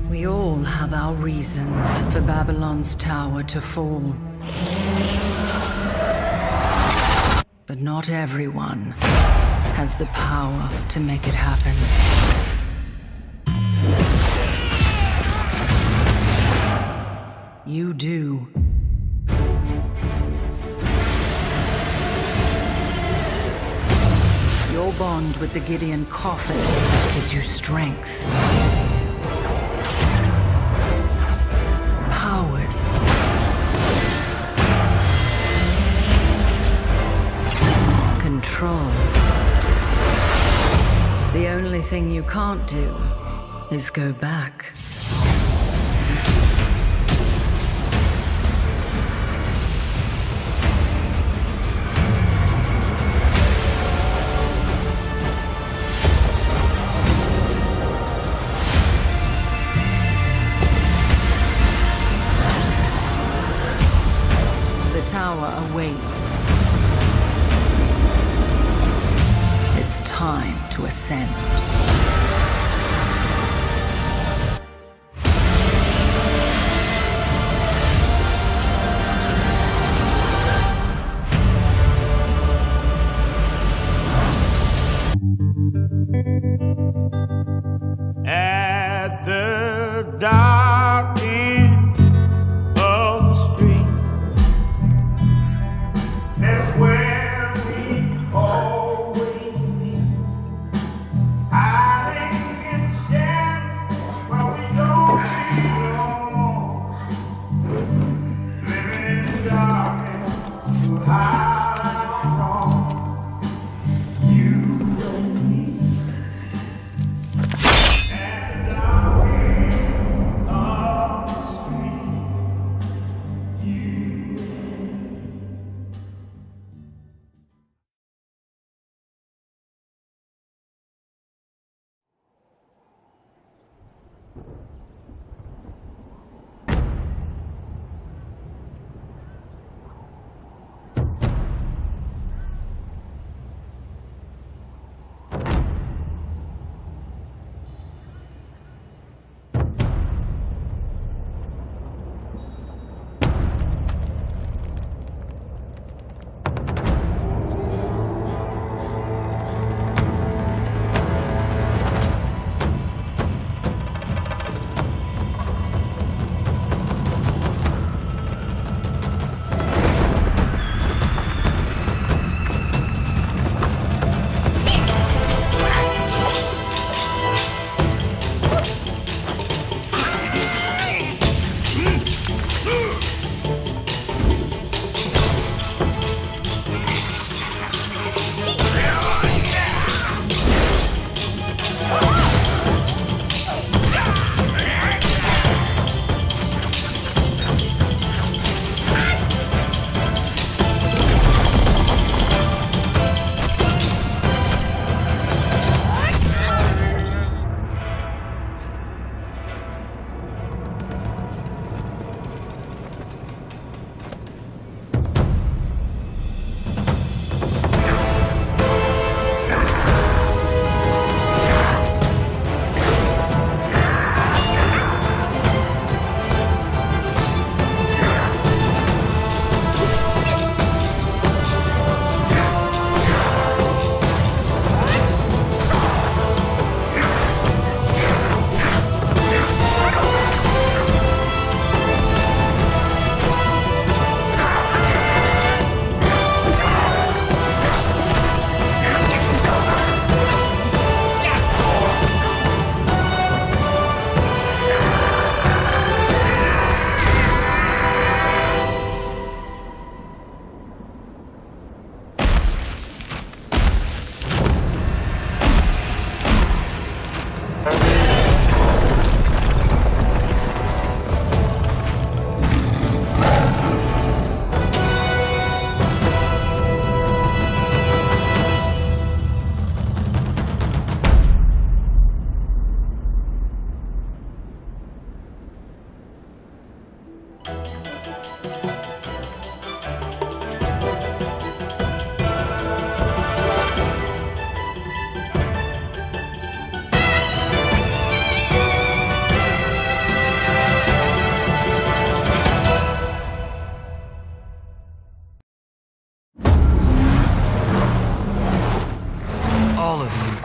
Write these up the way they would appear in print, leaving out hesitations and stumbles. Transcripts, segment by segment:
We all have our reasons for Babylon's tower to fall. But not everyone has the power to make it happen. You do. Your bond with the Gideon Coffin gives you strength. Powers. Control. The only thing you can't do is go back. The tower awaits. It's time to ascend. At the dark end of the street, that's where we always meet. Hiding in the shadows while we don't belong. Living in the darkness to hide our wrong. You and me.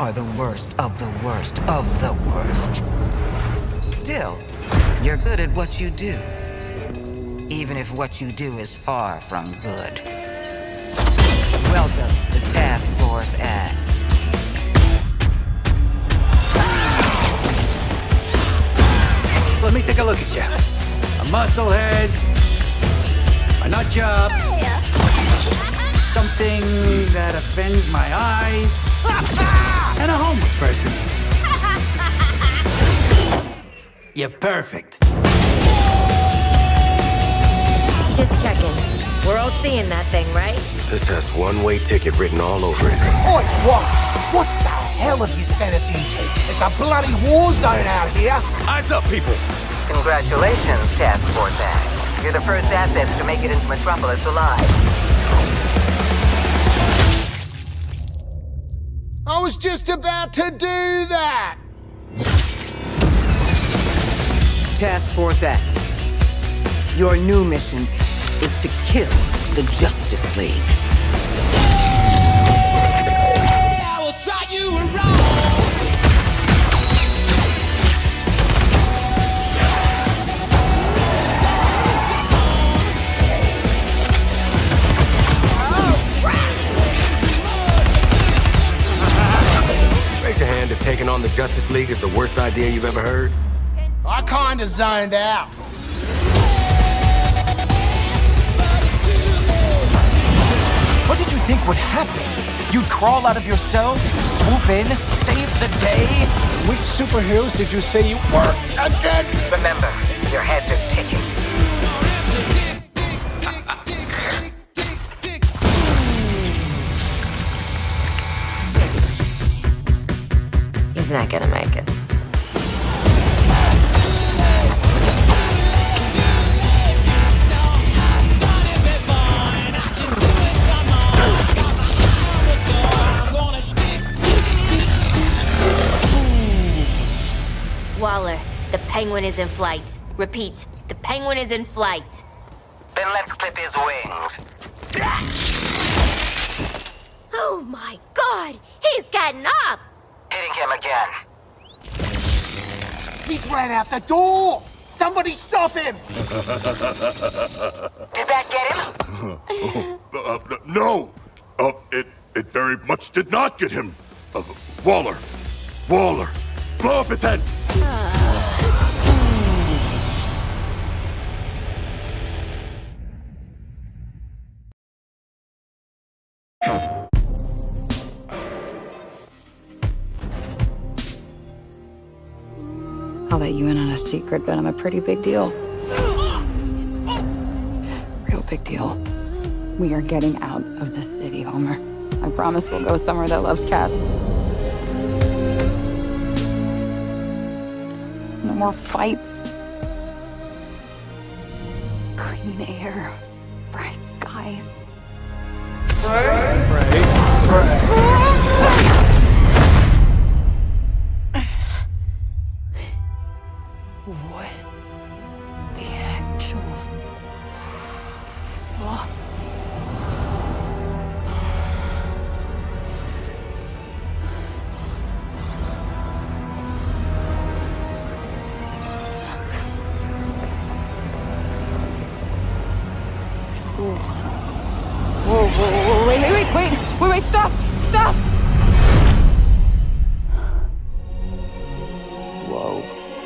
are the worst of the worst of the worst. Still, you're good at what you do. Even if what you do is far from good. Welcome to Task Force X. Let me take a look at you. A muscle head, a nut job, something that offends my eyes, and a homeless person. You're perfect. Just checking. We're all seeing that thing, right? This has one-way ticket written all over it. Oi, what the hell have you sent us into? It's a bloody war zone out here. Eyes up, people! Congratulations, Task Force X. You're the first assets to make it into Metropolis alive. I was just about to do that. Task Force X. Your new mission is to kill the Justice League. I will strike you wrong. Raise your hand if taking on the Justice League is the worst idea you've ever heard. I kinda zoned out. What did you think would happen? You'd crawl out of your cells, swoop in, save the day? Which superheroes did you say you were again? Remember, your heads are ticking. He's not gonna make it. Waller, the Penguin is in flight. Repeat, the Penguin is in flight. Then let's clip his wings. Oh my God! He's getting up! Hitting him again. He's ran out the door. Somebody stop him. Did that get him? No! It very much did not get him. Waller! Blow up his head! I'll let you in on a secret, but I'm a pretty big deal. Real big deal. We are getting out of the city, Homer. I promise we'll go somewhere that loves cats. No more fights. Clean air. Bright skies. What the actual fuck? Whoa, wait, stop! Whoa.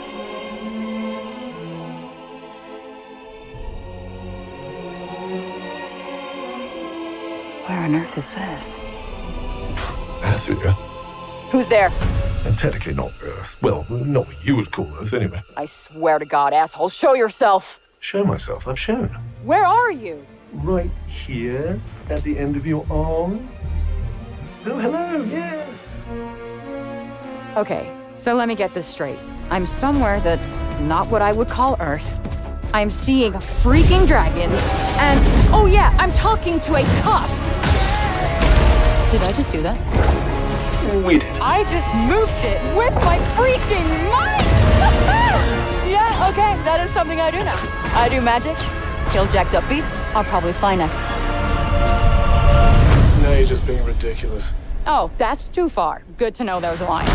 Where on earth is this? Africa. Who's there? And technically not Earth. Well, not what you would call Earth, anyway. I swear to God, asshole, show yourself! Show myself. I've shown. Where are you? Right here, at the end of your arm. Oh, hello, yes. Okay, so let me get this straight. I'm somewhere that's not what I would call Earth. I'm seeing freaking dragons, and oh yeah, I'm talking to a cop! Did I just do that? We did. I just moved it with my freaking mind! Yeah, okay, that is something I do now. I do magic, kill jacked up beasts, I'll probably fly next. No, you're just being ridiculous. Oh, that's too far. Good to know there's a line.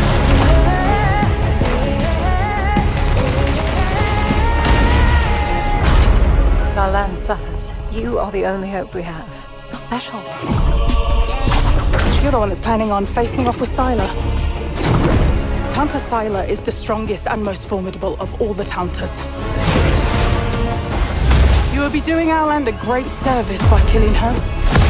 Our land suffers. You are the only hope we have. You're special. You're the one that's planning on facing off with Sylar. Tanta Sylar is the strongest and most formidable of all the Tantas. You will be doing our land a great service by killing her.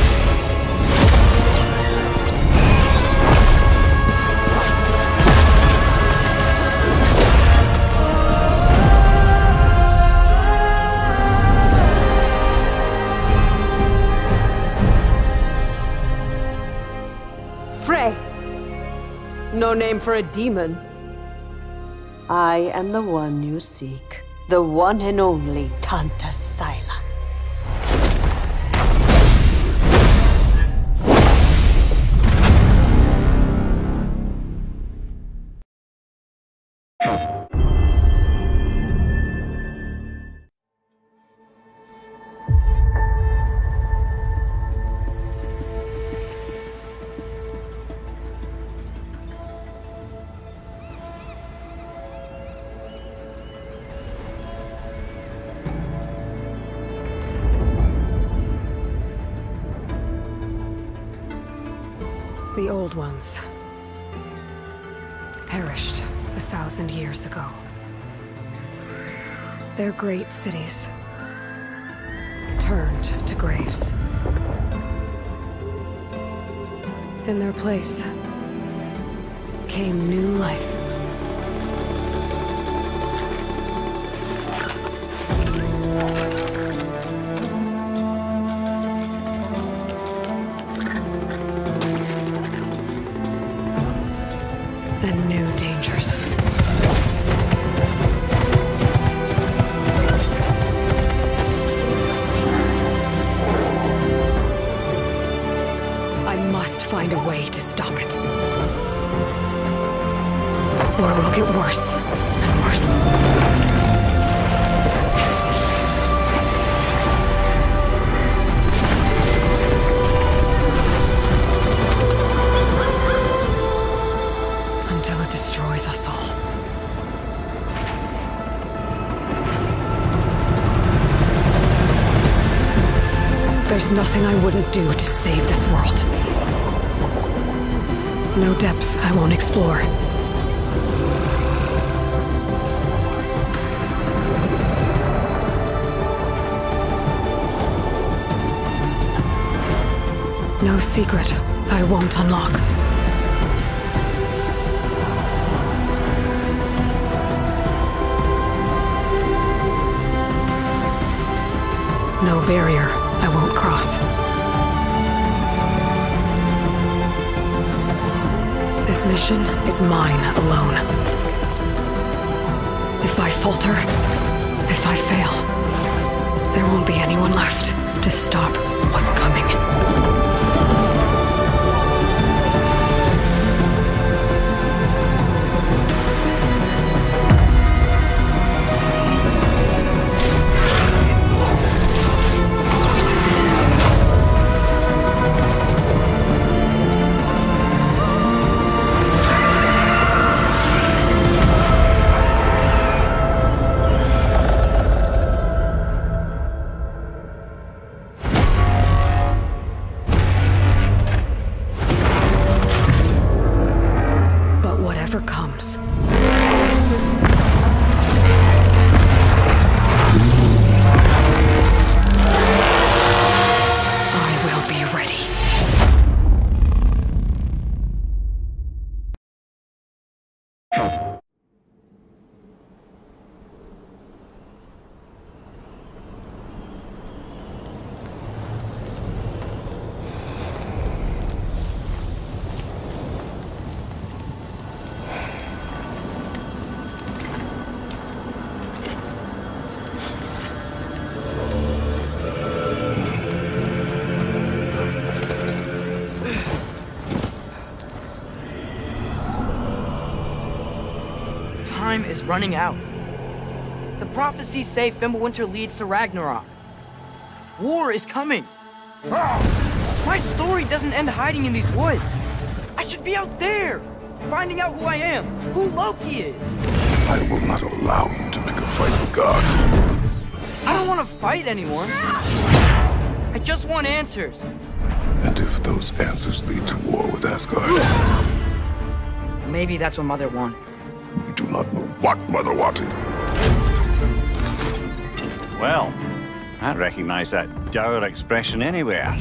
Frey! No name for a demon. I am the one you seek. The one and only Tanta Sylar. The old ones perished 1,000 years ago. Their great cities turned to graves. In their place came new life. And new dangers. I must find a way to stop it. Or it will get worse and worse. Until it destroys us all. There's nothing I wouldn't do to save this world. No depth I won't explore. No secret I won't unlock. No barrier I won't cross. This mission is mine alone. If I falter, if I fail, there won't be anyone left to stop what's coming. Comes. I will be ready. Time is running out. The prophecies say Fimbulwinter leads to Ragnarok. War is coming. My story doesn't end hiding in these woods. I should be out there, finding out who I am, who Loki is. I will not allow you to pick a fight with gods. I don't want to fight anymore. I just want answers. And if those answers lead to war with Asgard? Maybe that's what Mother wanted. We do not know what Mother wanted. Well, I'd recognize that dour expression anywhere.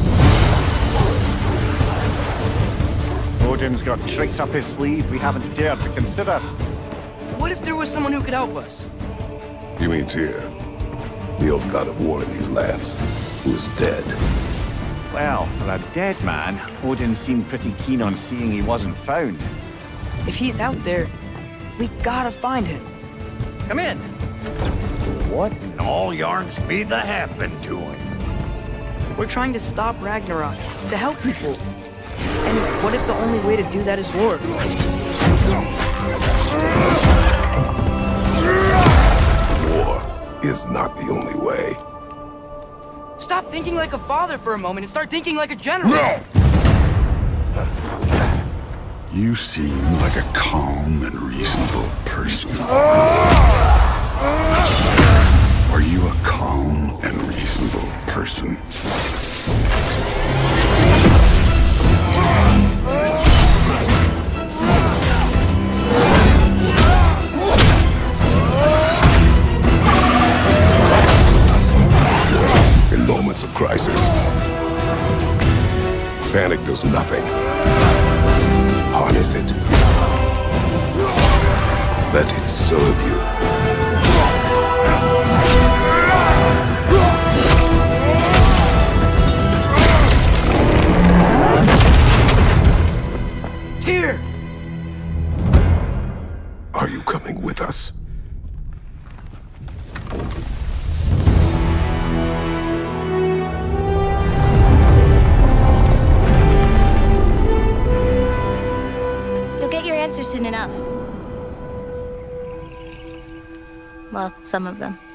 Odin's got tricks up his sleeve we haven't dared to consider. What if there was someone who could help us? You mean Tyr, the old god of war in these lands, who is dead? Well, for a dead man, Odin seemed pretty keen on seeing he wasn't found. If he's out there, we gotta find him. Come in. What in all yarn speed that happened to him? We're trying to stop Ragnarok, to help people. And what if the only way to do that is war? War is not the only way. Stop thinking like a father for a moment and start thinking like a general. No! You seem like a calm and reasonable person. Are you a calm and reasonable person? In moments of crisis, panic does nothing. Harness it. Let it serve you. Tyr! Are you coming with us? You'll get your answers soon enough. Well, some of them.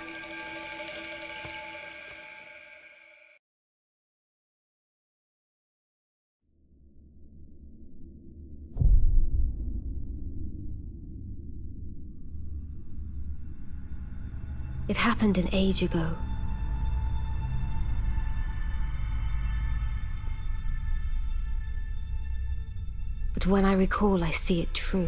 It happened an age ago. But when I recall, I see it true.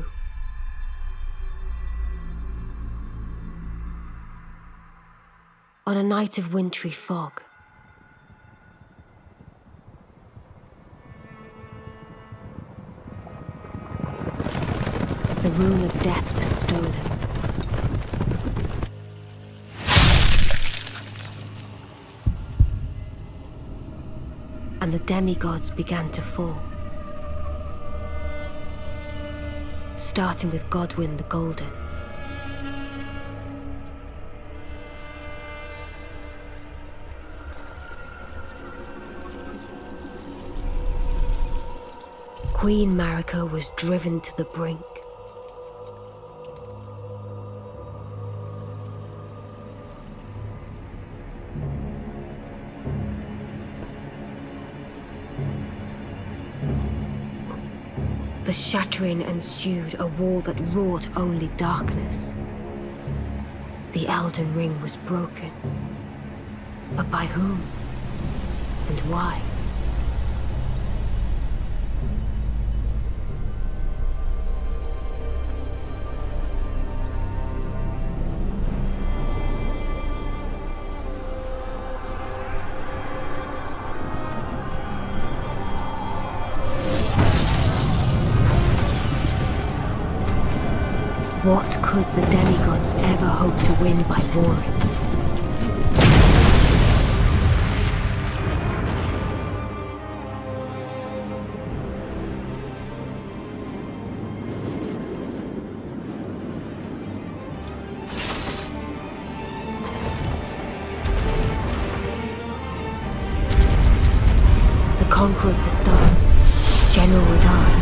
On a night of wintry fog, the rune of death was stolen. And the demigods began to fall. Starting with Godwyn the Golden. Queen Marika was driven to the brink. The shattering ensued, a war that wrought only darkness. The Elden Ring was broken. But by whom? And why? What could the demigods ever hope to win by warring? The conqueror of the stars, General Radahn.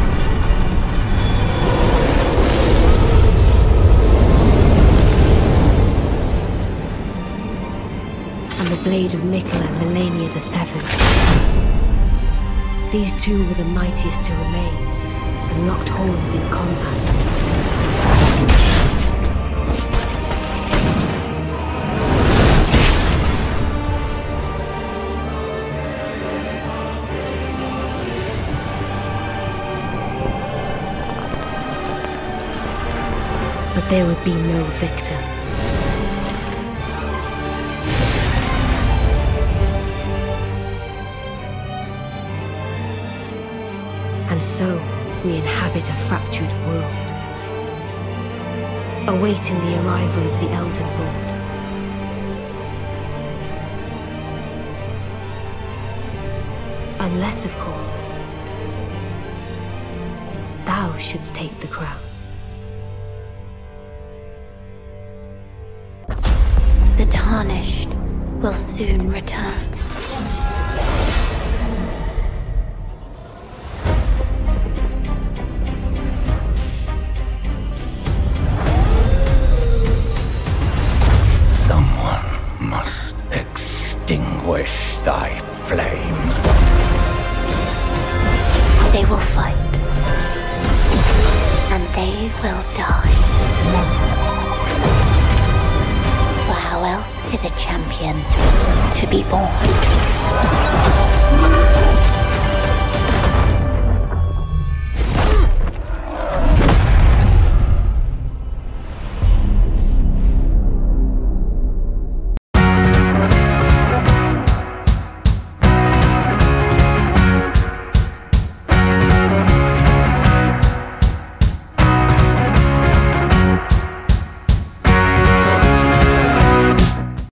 And the blade of Mikkel and Melania the Seventh. These two were the mightiest to remain, and locked horns in combat. But there would be no victor. And so, we inhabit a fractured world, awaiting the arrival of the Elden Lord. Unless, of course, thou shouldst take the crown. The Tarnished will soon return. Someone must extinguish thy flame. They will fight. And they will die. For how else is a champion to be born?